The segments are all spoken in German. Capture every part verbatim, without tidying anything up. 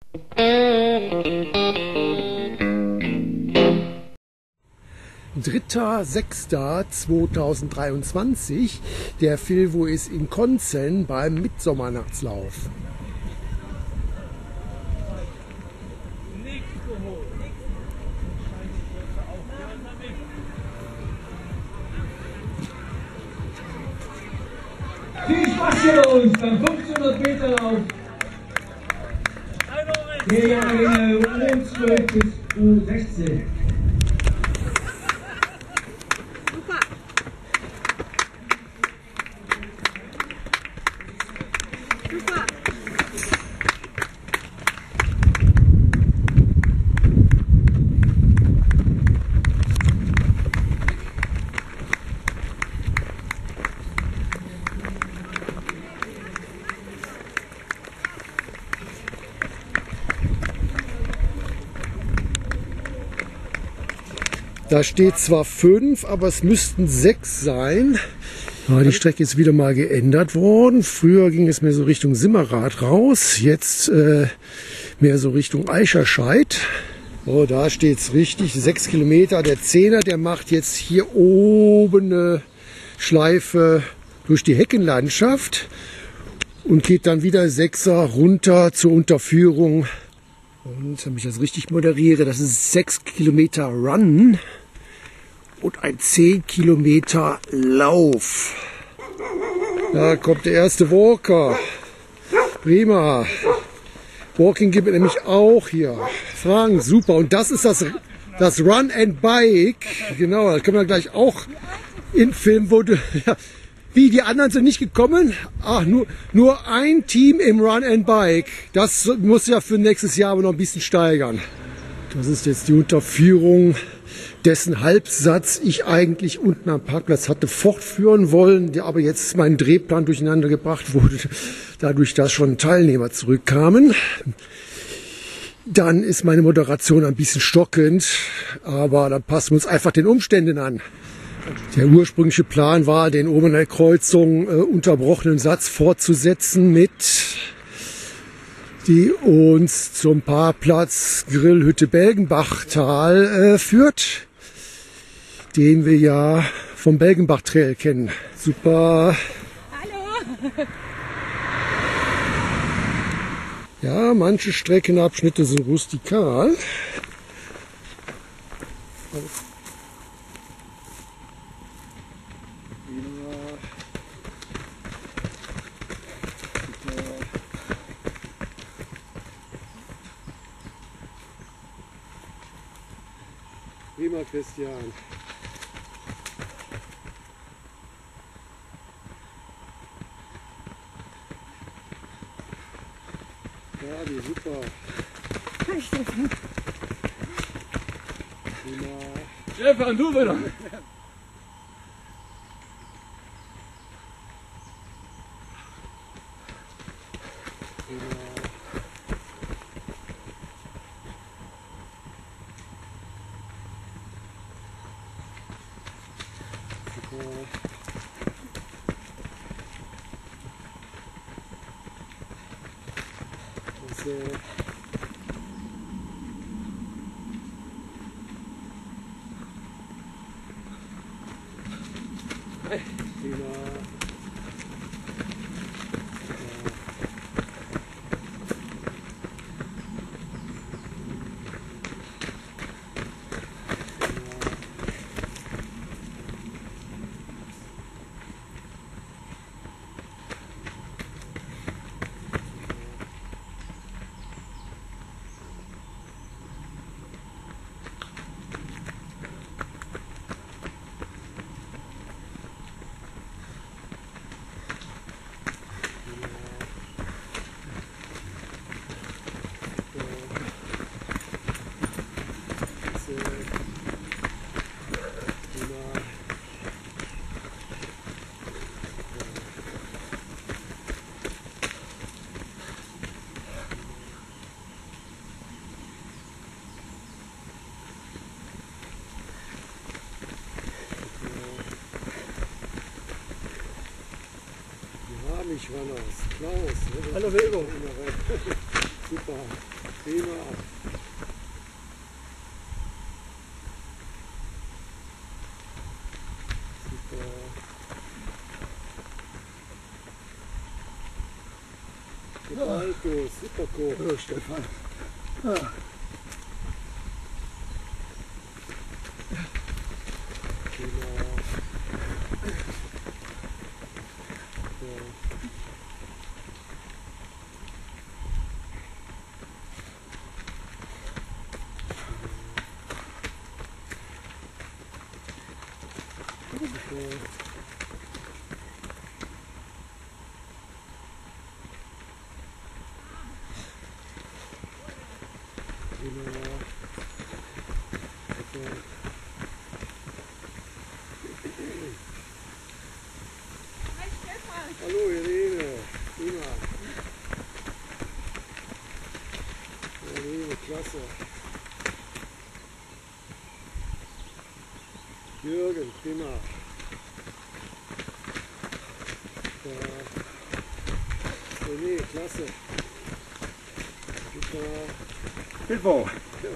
dritter sechster zweitausenddreiundzwanzig. Der Filvo ist in Konzeln beim Mitsommernachtslauf. Viel Spaß hier bei uns beim fünfzehnhundert Meter Lauf. Der Jahrgänge U zwölf bis U sechzehn. Da steht zwar fünf, aber es müssten sechs sein. Ja, die Strecke ist wieder mal geändert worden. Früher ging es mehr so Richtung Simmerath raus, jetzt äh, mehr so Richtung Eicherscheid. Oh, da steht es richtig, sechs Kilometer. Der Zehner, der macht jetzt hier oben eine Schleife durch die Heckenlandschaft und geht dann wieder Sechser runter zur Unterführung. Und damit ich das richtig moderiere, das ist sechs Kilometer Run und ein zehn Kilometer Lauf. Da kommt der erste Walker. Prima. Walking gibt es nämlich auch hier. Frank, super. Und das ist das, das Run and Bike. Genau, das können wir gleich auch in Film, wo du, ja, wie, die anderen sind nicht gekommen? Ach, nur, nur ein Team im Run and Bike. Das muss ja für nächstes Jahr aber noch ein bisschen steigern. Das ist jetzt die Unterführung, dessen Halbsatz ich eigentlich unten am Parkplatz hatte fortführen wollen, der aber jetzt mein Drehplan durcheinander gebracht wurde, dadurch, dass schon Teilnehmer zurückkamen. Dann ist meine Moderation ein bisschen stockend, aber dann passen wir uns einfach den Umständen an. Der ursprüngliche Plan war, den oben an der Kreuzung äh, unterbrochenen Satz fortzusetzen mit, die uns zum Parkplatz Grillhütte Belgenbachtal äh, führt, den wir ja vom Belgenbach Trail kennen. Super. Hallo. Ja, manche Streckenabschnitte sind rustikal. Prima, Christian. Ja, die super. Prima. Stefan, du wieder. Also, prima. Ich war noch Klaus. Ne? Hallo Wilgo. Super. Prima. Super. Alto, super cool. Hallo Stefan. Ah. Hallo Irene, prima. Irene, klasse. Jürgen, prima. Ja. René, klasse. Super. Hilfe! Ja.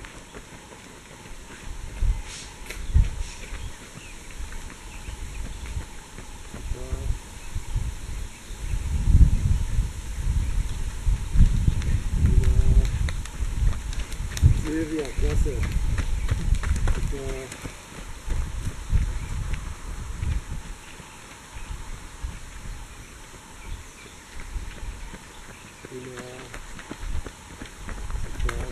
Silvia, klasse. Super. Prima. Super.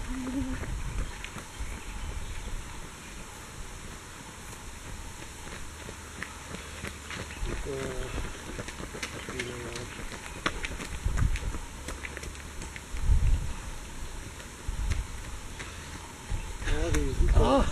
Super. Prima. Ari, super. Ah.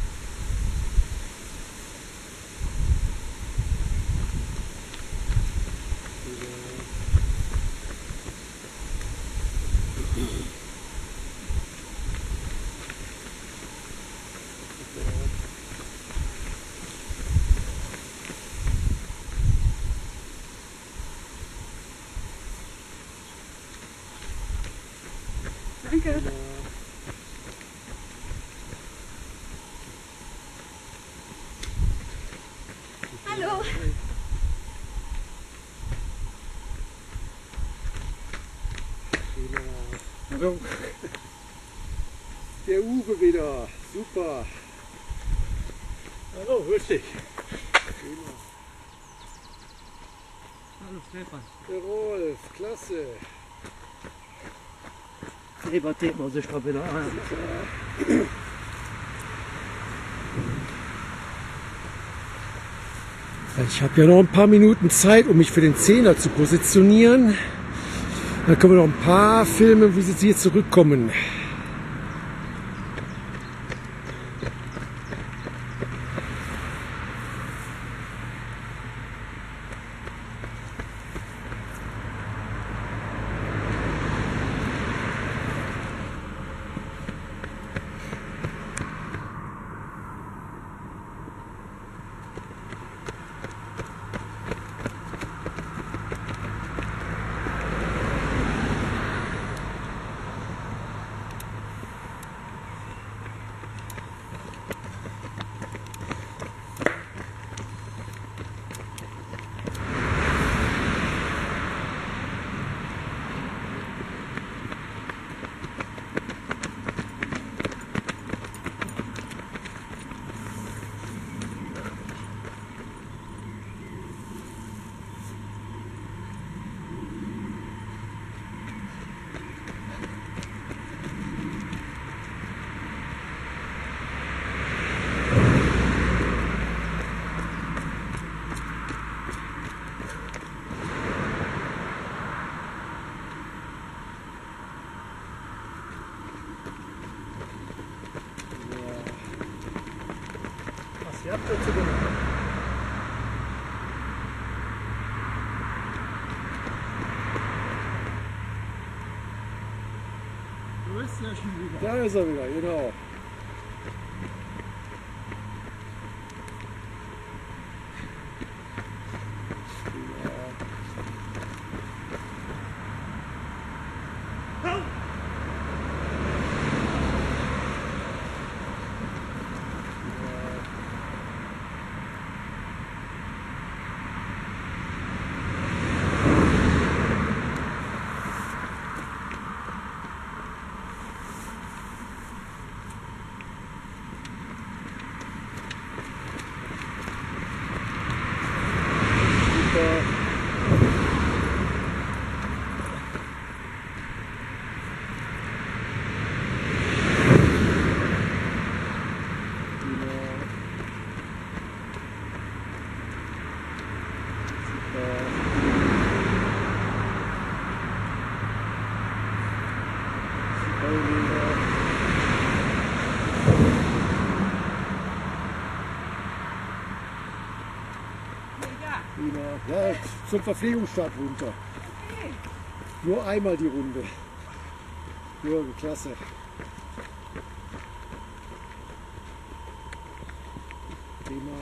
Danke. Hallo. Hallo. Der Uwe wieder, super. Hallo, grüß dich. Prima. Hallo Stefan. Der Rolf, klasse. Lieber Thema, sich da wieder an. Ich habe ja noch ein paar Minuten Zeit, um mich für den Zehner zu positionieren. Dann können wir noch ein paar filmen, wie sie hier zurückkommen. Was ihr habt dazu gemacht? Du bist ja schon wieder. Da ist er wieder, genau. Ja, zum Verpflegungsstart runter. Nur einmal die Runde. Ja, klasse. Prima.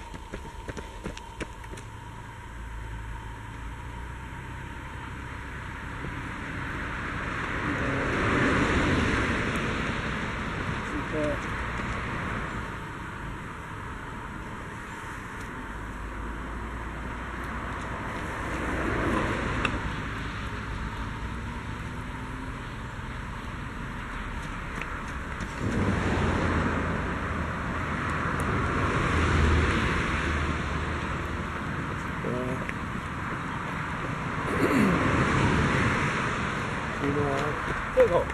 Super. Genau.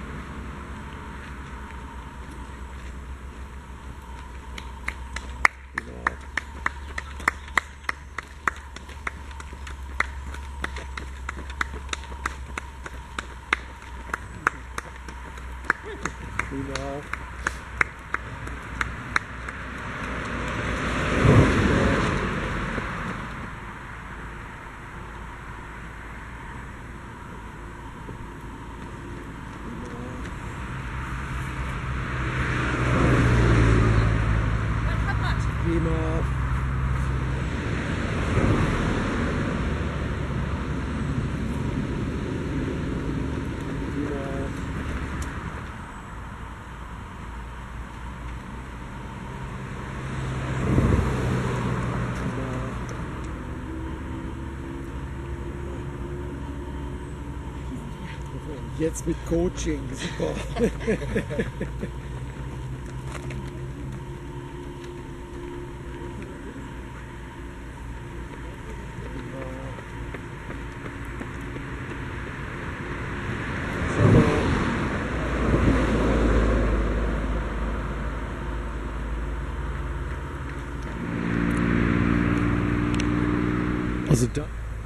Prima. Prima. Jetzt mit Coaching, super. Also da.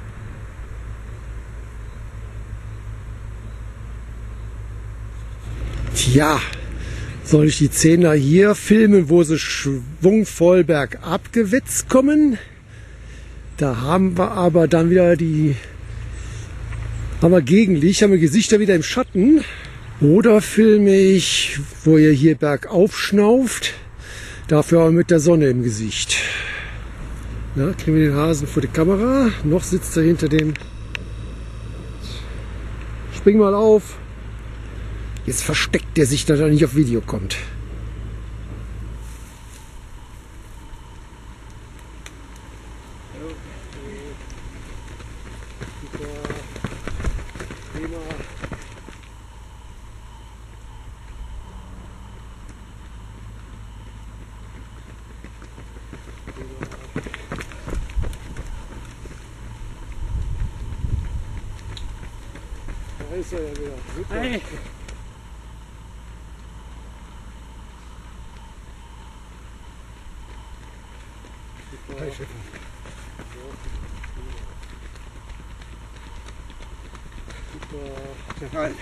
Tja, soll ich die Zehner hier filmen, wo sie schwungvoll bergab gewetzt kommen? Da haben wir aber dann wieder die haben wir Gegenlicht, haben wir Gesichter wieder im Schatten. Oder filme ich, wo ihr hier bergauf schnauft, dafür aber mit der Sonne im Gesicht. Na, kriegen wir den Hasen vor die Kamera. Noch sitzt er hinter dem. Spring mal auf. Jetzt versteckt er sich, dass er nicht auf Video kommt. Da ist er ja wieder. Super. Hey. Hi, Stefan. Super. Hi.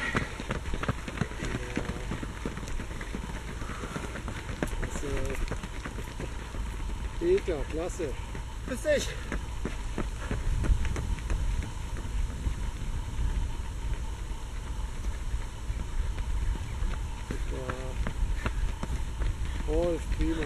Peter, klasse. Grüß dich. Super. Rolf, prima.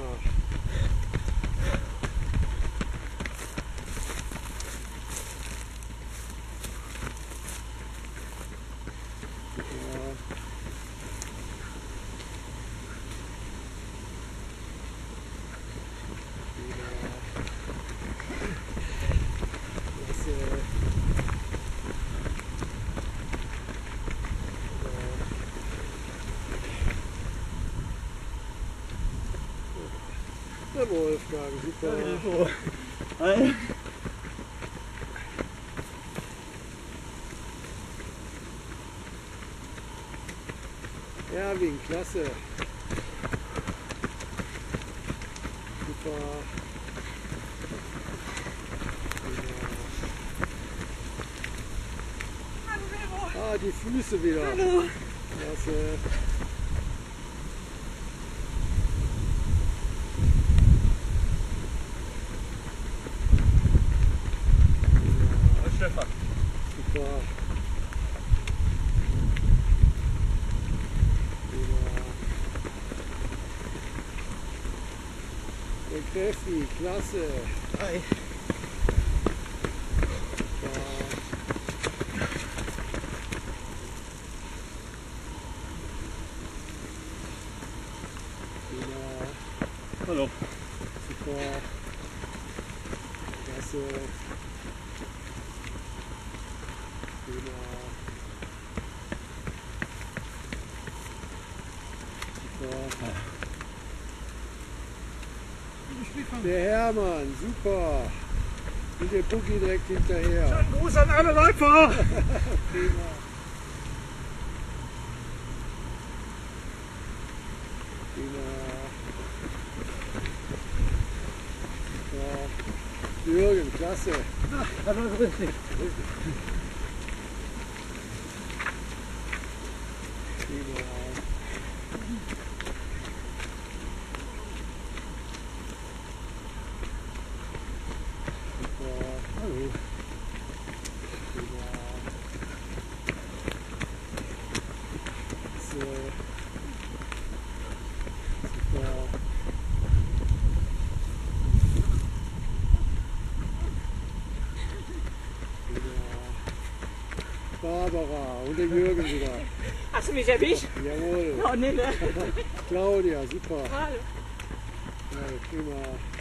Der Wolfgang, super. Hi. Erwin, klasse. Super. Ah, die Füße wieder. Hallo. Klasse. Steffi, klasse. Hi. Hallo. Super. Klasse. Super. Super. Der Hermann, super. Und der Boogie direkt hinterher. Schönen Gruß an alle Läufer. Prima. Prima. Ja. Jürgen, klasse. Hallo, grüß dich. Prima. Super. Hallo. Prima. So. Super. Barbara und der Jürgen wieder. Hast du mich erwischt? Jawohl. Oh, nee, ne? Claudia, super. Hallo. Ja, prima.